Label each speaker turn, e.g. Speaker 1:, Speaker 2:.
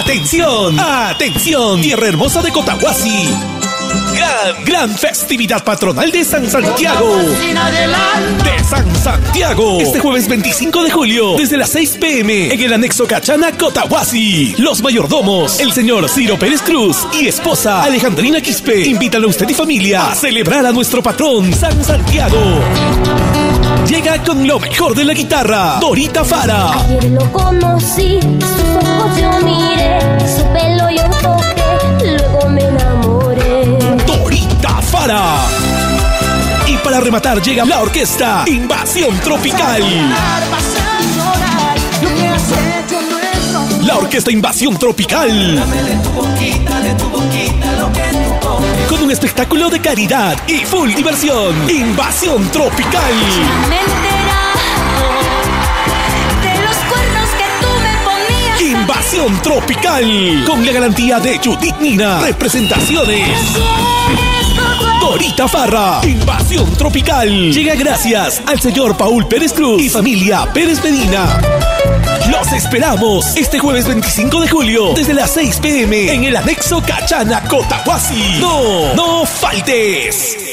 Speaker 1: ¡Atención! ¡Atención! Tierra hermosa de Cotahuasi. Gran festividad patronal de San Santiago. De San Santiago. Este jueves 25 de julio, desde las 6 p.m. en el anexo Cachana, Cotahuasi. Los mayordomos, el señor Ciro Pérez Cruz y esposa Alejandrina Quispe, invitan a usted y familia a celebrar a nuestro patrón San Santiago. Llega con lo mejor de la guitarra, Dorita Fara.
Speaker 2: Ayer lo conocí, sus ojos yo miré, su pelo yo toqué, luego me enamoré.
Speaker 1: Dorita Fara. Y para rematar llega la orquesta Invasión Tropical. La orquesta Invasión Tropical. Con un espectáculo de caridad y full diversión. Invasión Tropical.
Speaker 2: Me he enterado de los cuernos que tú me ponías.
Speaker 1: Invasión Tropical. Con la garantía de Judith Nina. Representaciones. Dorita Farra. Invasión Tropical. Llega gracias al señor Paul Pérez Cruz y familia Pérez Medina. Los esperamos este jueves 25 de julio desde las 6 p.m. en el anexo Cachana, Cotahuasi. No faltes.